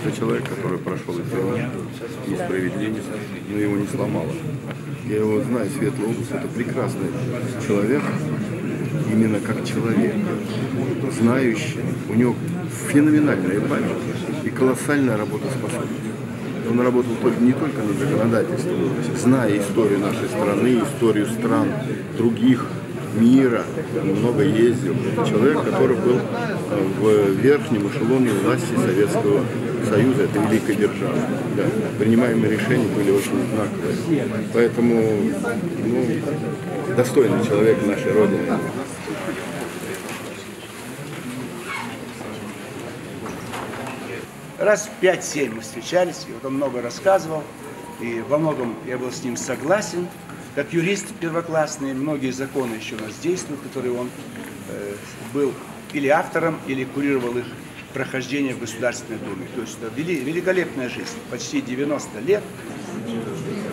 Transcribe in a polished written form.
Это человек, который прошел и тюрьму, несправедливость, но его не сломало. Я его знаю, Светлый Область, это прекрасный человек, именно как человек, знающий, у него феноменальная память и колоссальная работоспособность. Он работал не только над законодательством, зная историю нашей страны, историю стран других мира, много ездил. Человек, который был в верхнем эшелоне власти Советского Союза, это великая держава. Да. Принимаемые решения были очень знаковые. Поэтому достойный человек нашей Родины. Раз 5-7 мы встречались, и вот он много рассказывал, и во многом я был с ним согласен. Как юрист первоклассный, многие законы еще у нас действуют, которые он был или автором, или курировал их прохождение в Государственной Думе. То есть великолепная жизнь, почти 90 лет.